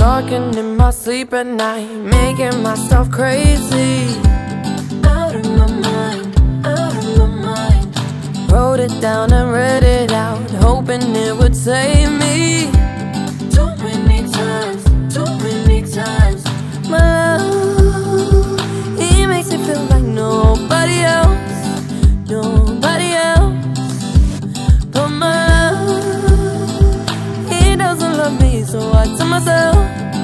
talking in my sleep at night, making myself crazy. Out of my mind, out of my mind. Wrote it down and read it out, hoping it would save me. Too many times, too many times. My love, he makes me feel like nobody else, nobody else. But my love, he doesn't love me, so I tell myself,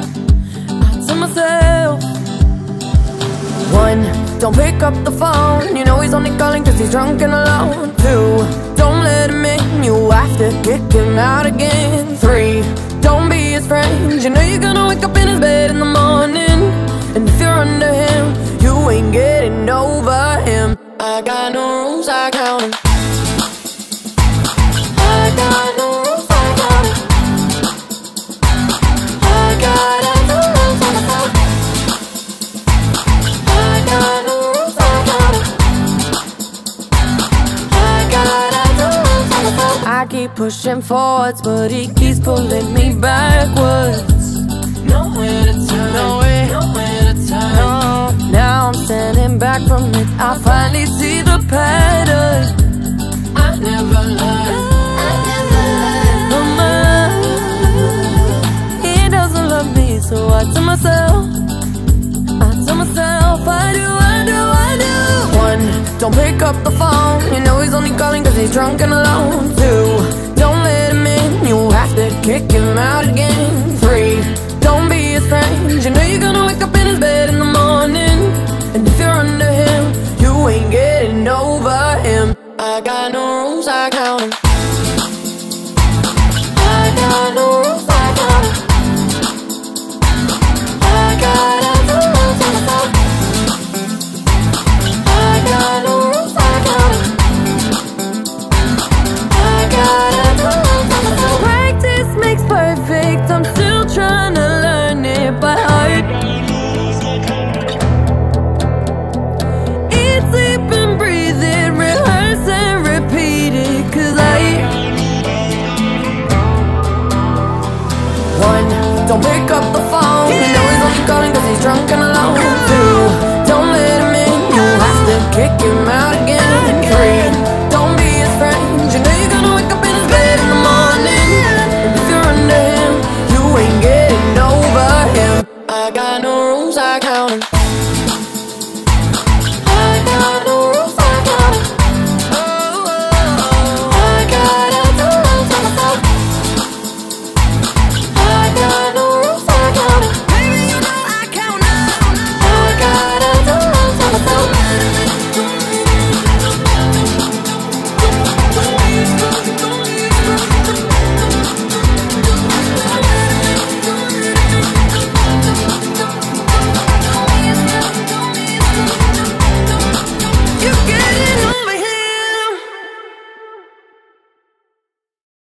one, don't pick up the phone, you know he's only calling cause he's drunk and alone. Two, don't let him in, you have to kick him out again. Three, don't be his friend, you know you're gonna wake up in his bed in the morning. And if you're under him, you ain't getting over him. I got no rules, I count 'em. I got no rules, I count 'em. I got no rules, I count 'em. I got no rules, I count 'em. I got no rules, I count 'em. I keep pushing forwards, but he keeps pulling me backwards. Nowhere to turn, nowhere to turn. No. Now I'm standing back from it, I finally see the pattern. I never learned, I never learned. But my love, he doesn't love me, so I tell myself, I do. One, don't pick up the phone, you know he's only calling cause he's drunk and alone. Two, don't let him in, you have to kick him out again. Three, don't be his friend, you know you're gonna wake up in his bed in the morning. And if you're under him, you ain't getting over him. I got no